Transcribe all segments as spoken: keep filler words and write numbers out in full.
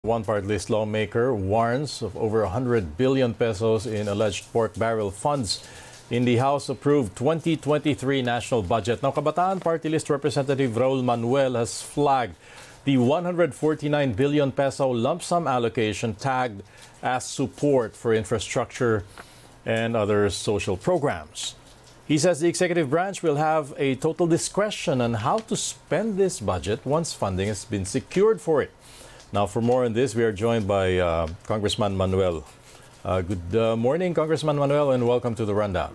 One part list lawmaker warns of over one hundred billion pesos in alleged pork barrel funds in the House-approved twenty twenty-three national budget. Now, Kabataan Party List Representative Raul Manuel has flagged the one hundred forty-nine billion peso lump sum allocation tagged as support for infrastructure and other social programs. He says the executive branch will have a total discretion on how to spend this budget once funding has been secured for it. Now, for more on this, we are joined by uh, Congressman Manuel. Uh, good uh, morning, Congressman Manuel, and welcome to the Rundown.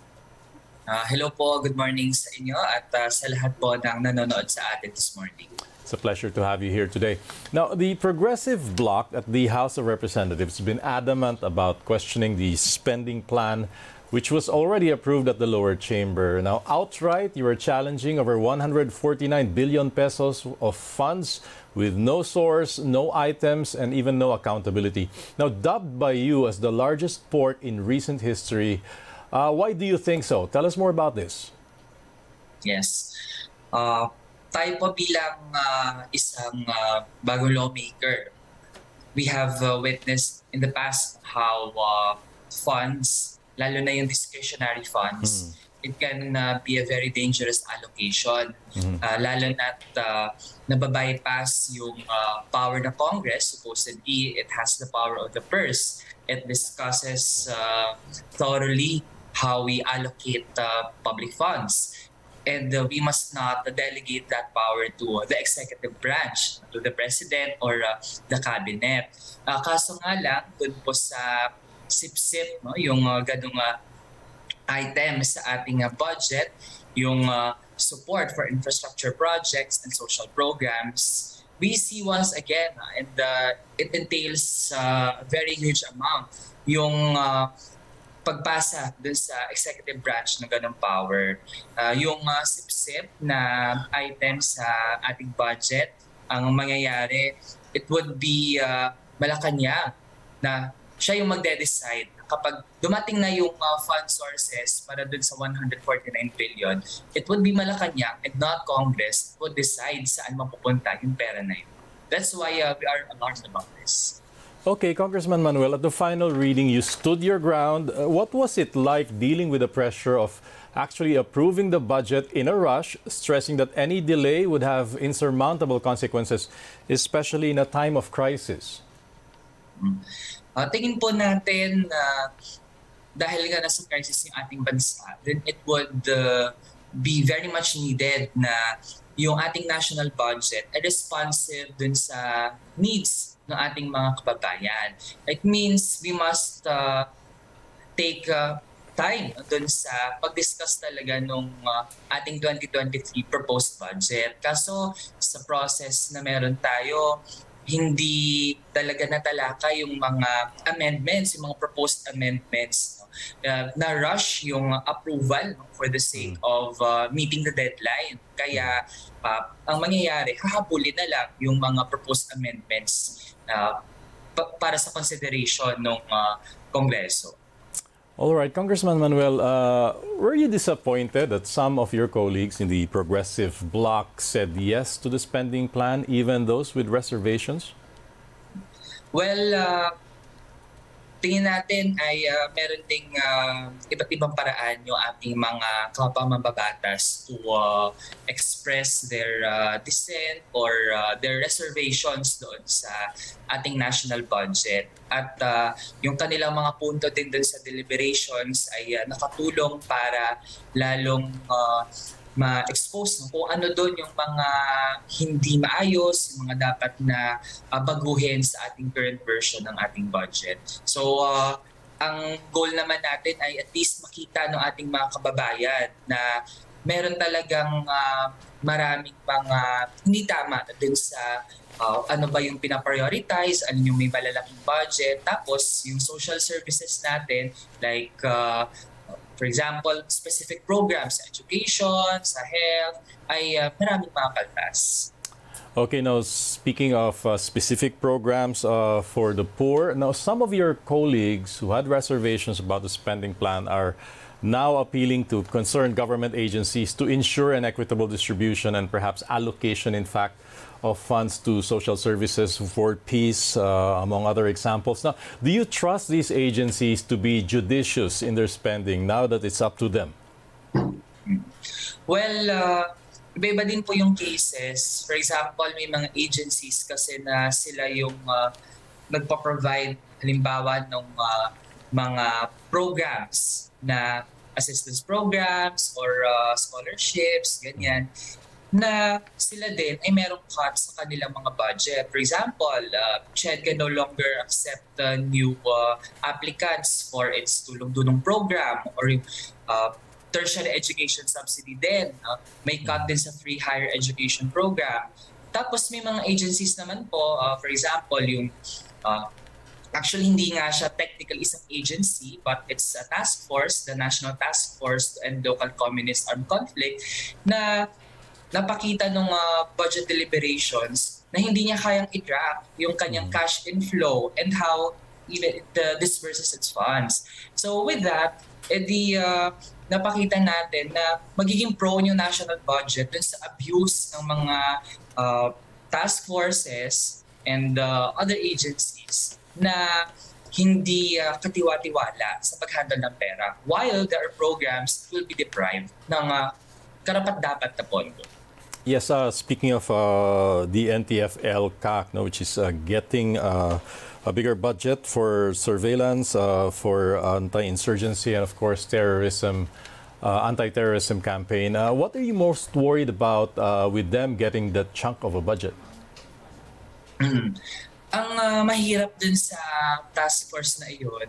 Uh, hello po, good morning sa inyo at uh, sa lahat po ng nanonood sa atin this morning. It's a pleasure to have you here today. Now, the Progressive Bloc at the House of Representatives has been adamant about questioning the spending plan, which was already approved at the lower chamber. Now, outright, you are challenging over one hundred forty-nine billion pesos of funds with no source, no items, and even no accountability. Now, dubbed by you as the largest port in recent history, uh, why do you think so? Tell us more about this. Yes. Uh, tayo po bilang uh, isang uh, bagong lawmaker, we have uh, witnessed in the past how uh, funds, lalo na yung discretionary funds, mm. it can uh, be a very dangerous allocation. Mm-hmm. uh, lalo na uh, nababypass yung uh, power ng Congress. Supposedly, it has the power of the purse. It discusses uh, thoroughly how we allocate uh, public funds. And uh, we must not uh, delegate that power to uh, the executive branch, to the president or uh, the cabinet. Uh, kaso nga lang, dun po sa sip-sip, no, yung uh, ganung uh, items sa ating uh, budget, yung uh, support for infrastructure projects and social programs, we see once again, uh, and uh, it entails uh, a very huge amount, yung uh, pagpasa dun sa executive branch ng ganung power. Uh, yung uh, sip-sip na items sa ating budget, ang mangyayari, it would be uh, Malacanang na siya yung magde-decide. Kapag dumating na yung uh, fund sources para dun sa one hundred forty-nine billion, it would be Malacanang and not Congress would decide saan mapupunta yung pera na yun. That's why uh, we are alarmed about this. Okay, Congressman Manuel, at the final reading, you stood your ground. Uh, what was it like dealing with the pressure of actually approving the budget in a rush, stressing that any delay would have insurmountable consequences, especially in a time of crisis? Mm. Uh, tingin po natin na uh, dahil nga nasa crisis yung ating bansa, then it would uh, be very much needed na yung ating national budget ay responsive dun sa needs ng ating mga kababayan. It means we must uh, take uh, time dun sa pag-discuss talaga nung uh, ating twenty twenty-three proposed budget. Kaso sa process na meron tayo, hindi talaga natalaka yung mga amendments, yung mga proposed amendments. No? Uh, na-rush yung approval no, for the sake of uh, meeting the deadline. Kaya uh, ang mangyayari, hahabulin na lang yung mga proposed amendments uh, pa- para sa consideration ng uh, Kongreso. All right, Congressman Manuel, uh, were you disappointed that some of your colleagues in the Progressive Bloc said yes to the spending plan, even those with reservations? Well, uh, tingin natin ay uh, meron ding uh, iba't ibang paraan yung ating mga kapamambabatas to uh, express their uh, dissent or uh, their reservations doon sa ating national budget. At uh, yung kanilang mga punto din doon sa deliberations ay uh, nakatulong para lalong uh, ma-expose no, kung ano doon yung mga hindi maayos, yung mga dapat na uh, baguhin sa ating current version ng ating budget. So, uh, ang goal naman natin ay at least makita ng ating mga kababayan na meron talagang uh, maraming mga hindi tama dun sa uh, ano ba yung pinaprioritize, ano yung may malalaking budget, tapos yung social services natin like uh, for example, specific programs sa education, sa health, ay uh, maraming mga kaltas. Okay, now speaking of uh, specific programs uh, for the poor, now some of your colleagues who had reservations about the spending plan are now appealing to concerned government agencies to ensure an equitable distribution and perhaps allocation, in fact, of funds to social services for peace, uh, among other examples. Now, do you trust these agencies to be judicious in their spending now that it's up to them? Well, uh, iba-iba din po yung cases. For example, may mga agencies kasi na sila yung uh, nagpa-provide halimbawa ng uh, mga programs na assistance programs or uh, scholarships, ganyan, na sila din ay merong cut sa kanilang mga budget. For example, uh, CHED can no longer accept uh, new uh, applicants for its tulong-tulong program or yung uh, tertiary education subsidy din. Uh, may cut din sa free higher education program. Tapos may mga agencies naman po, uh, for example, yung uh, actually hindi nga siya technically isang agency but it's a task force, the National Task Force to End Local Communist Armed Conflict, na napakita nung uh, budget deliberations na hindi niya kayang i-track yung kanyang cash inflow and how even it uh, disperses its funds. So with that, edi uh, napakita natin na magiging prone yung national budget dun sa abuse ng mga uh, task forces and uh, other agencies na hindi uh, katiwa-tiwala sa paghandle ng pera, while there are programs that will be deprived ng uh, karapat-dapat na pondo. Yes, uh, speaking of uh, the N T F L C A C, no, which is uh, getting uh, a bigger budget for surveillance, uh, for anti-insurgency, and of course terrorism, uh, anti-terrorism campaign. Uh, what are you most worried about uh, with them getting that chunk of a budget? Mm. Ang uh, mahirap dun sa task force na iyon,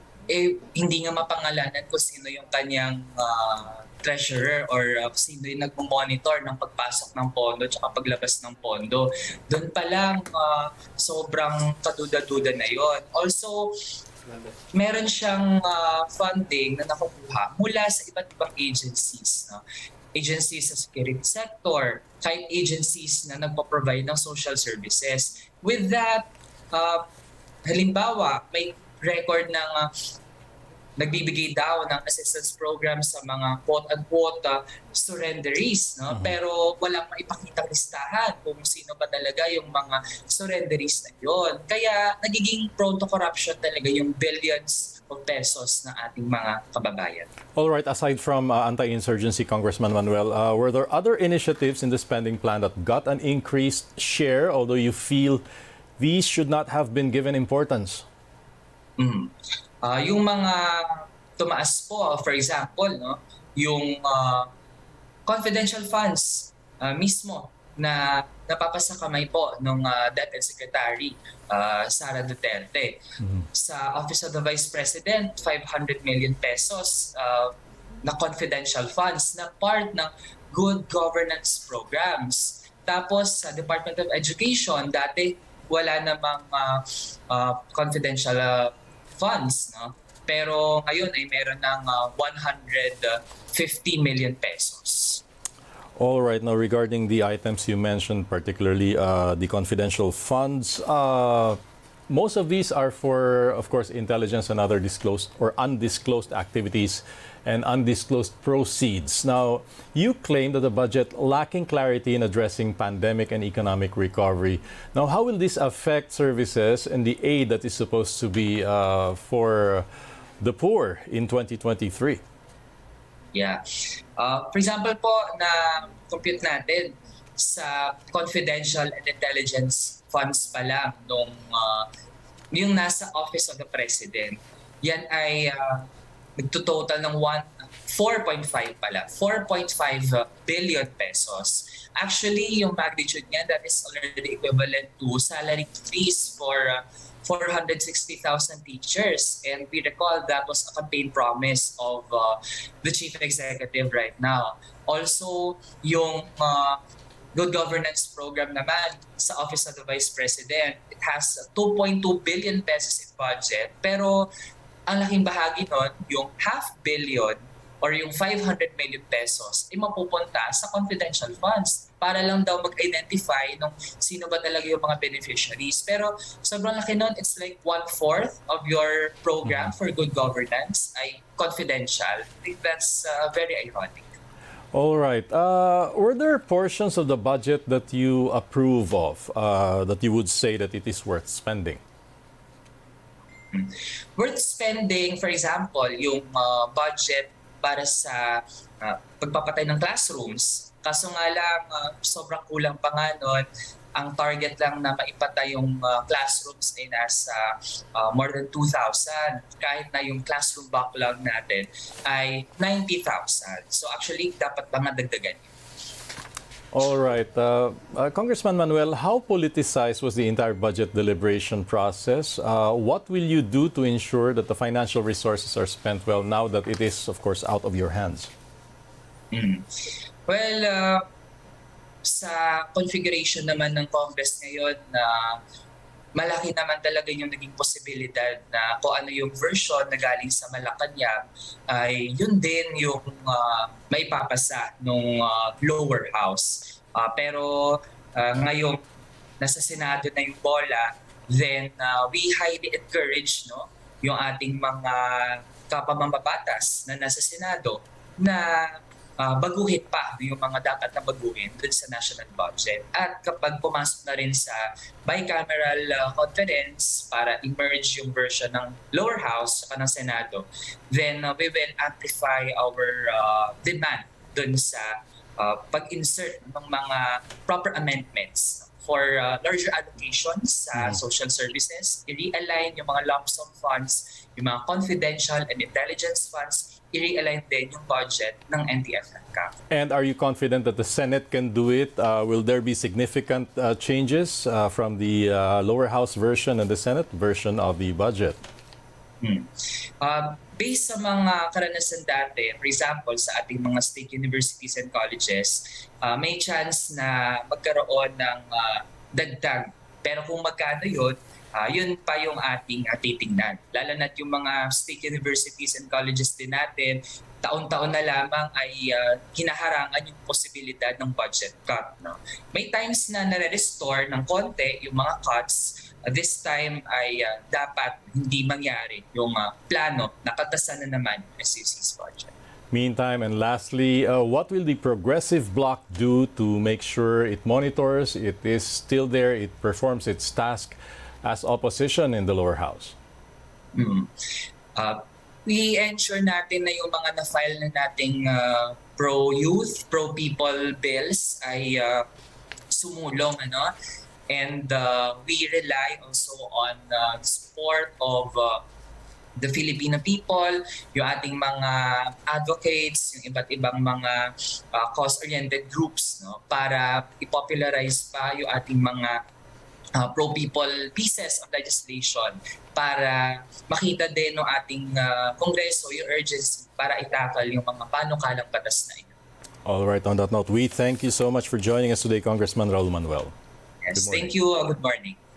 eh, hindi nga mapangalanan kung sino yung kanyang uh, treasurer or uh, sino yung nagmo-monitor ng pagpasok ng pondo at paglabas ng pondo. Doon pa lang uh, sobrang kaduda-duda na yon. Also, meron siyang uh, funding na nakukuha mula sa iba't ibang agencies. No? Agencies sa security sector, kahit agencies na nagpo-provide ng social services. With that, uh, halimbawa, may record ng uh, nagbibigay daw ng assistance program sa mga quote-unquote uh, surrenderies. No? Mm-hmm. Pero walang maipakitang listahan kung sino ba talaga yung mga surrenderies na yon. Kaya nagiging prone to corruption talaga yung billions of pesos ng ating mga kababayan. All right, aside from uh, anti-insurgency, Congressman Manuel, uh, were there other initiatives in the spending plan that got an increased share, although you feel these should not have been given importance? Mm-hmm. Uh, yung mga tumaas po, for example, no, yung uh, confidential funds uh, mismo na napapasakamay po ng uh, D E P E D Secretary uh, Sara Duterte. Mm-hmm. Sa Office of the Vice President, five hundred million pesos uh, na confidential funds na part ng good governance programs. Tapos sa Department of Education, dati wala namang uh, uh, confidential uh, funds, no? Pero ngayon ay meron ng uh, one hundred fifty million pesos. All right. Now, regarding the items you mentioned, particularly uh, the confidential funds, uh, most of these are for, of course, intelligence and other disclosed or undisclosed activities and undisclosed proceeds. Now, you claim that the budget lacking clarity in addressing pandemic and economic recovery. Now, how will this affect services and the aid that is supposed to be uh, for the poor in twenty twenty-three? Yeah. Uh, for example po, na compute natin sa confidential and intelligence funds pa lang nung uh, yung nasa Office of the President, yan ay uh, nagtutotal ng four point five pala, four point five billion pesos. Actually, yung magnitude niya, that is already equivalent to salary increase for uh, four hundred sixty thousand teachers. And we recall that was a campaign promise of uh, the Chief Executive right now. Also, yung uh, Good Governance Program naman sa Office of the Vice President, it has two point two billion pesos in budget. Pero ang laking bahagi nun, yung half billion or yung five hundred million pesos ay mapupunta sa confidential funds para lang daw mag-identify ng sino ba talaga yung mga beneficiaries. Pero sobrang laki nun, it's like one-fourth of your program for good governance ay confidential. I think that's uh, very ironic. All right. Uh, were there portions of the budget that you approve of, uh, that you would say that it is worth spending? Worth spending, for example, yung uh, budget para sa uh, pagpapatay ng classrooms. Kaso nga lang, uh, sobrang kulang pa nga nun. Ang target lang na maipatay yung uh, classrooms ay nasa uh, more than two thousand. Kahit na yung classroom backlog natin ay ninety thousand. So actually, dapat ba madagdagan yun? All right. Uh, uh, Congressman Manuel, how politicized was the entire budget deliberation process? Uh, what will you do to ensure that the financial resources are spent well now that it is, of course, out of your hands? Mm. Well, uh, sa configuration naman ng Congress ngayon na uh, malaki naman talaga yung naging posibilidad na kung ano yung version na galing sa Malacanang ay yun din yung uh, may papasa ng uh, lower house. Uh, pero uh, ngayon nasa Senado na yung bola, then uh, we highly encourage no, yung ating mga kapamambabatas na nasa Senado na Uh, baguhin pa yung mga dapat na baguhin dun sa national budget. At kapag pumasok na rin sa bicameral uh, conference para emerge yung version ng lower house at ng Senado, then uh, we will amplify our uh, demand dun sa uh, pag-insert ng mga proper amendments for uh, larger allocations sa uh, social services, i-realign yung mga lump sum funds, yung mga confidential and intelligence funds, i-realign din yung budget ng N T F N C A F. And are you confident that the Senate can do it? Uh, will there be significant uh, changes uh, from the uh, lower house version and the Senate version of the budget? Hmm. Uh, based sa mga karanasan dati, for example, sa ating mga state universities and colleges, uh, may chance na magkaroon ng uh, dagdag. Pero kung magkano yun, Uh, yun pa yung ating uh, titingnan. Lalo na yung mga state universities and colleges din natin, taon-taon na lamang ay uh, hinaharangan yung posibilidad ng budget cut. No? May times na nare-restore ng konti yung mga cuts. Uh, this time ay uh, dapat hindi mangyari yung uh, plano na katasan na naman yung S U C's budget. Meantime, and lastly, uh, what will the Progressive Bloc do to make sure it monitors, it is still there, it performs its task as opposition in the lower house? Mm. Uh, we ensure natin na yung mga na-file na nating uh, pro-youth, pro-people bills ay uh, sumulong. Ano? And uh, we rely also on uh, the support of uh, the Filipino people, yung ating mga advocates, yung iba't ibang mga uh, cause-oriented groups, no? Para i-popularize pa yung ating mga Uh, pro-people pieces of legislation para makita din ng ating uh, Kongreso yung urgency para itakal yung mga panukalang batas na ito. All right, on that note, we thank you so much for joining us today, Congressman Raul Manuel. Yes, thank you. Uh, good morning.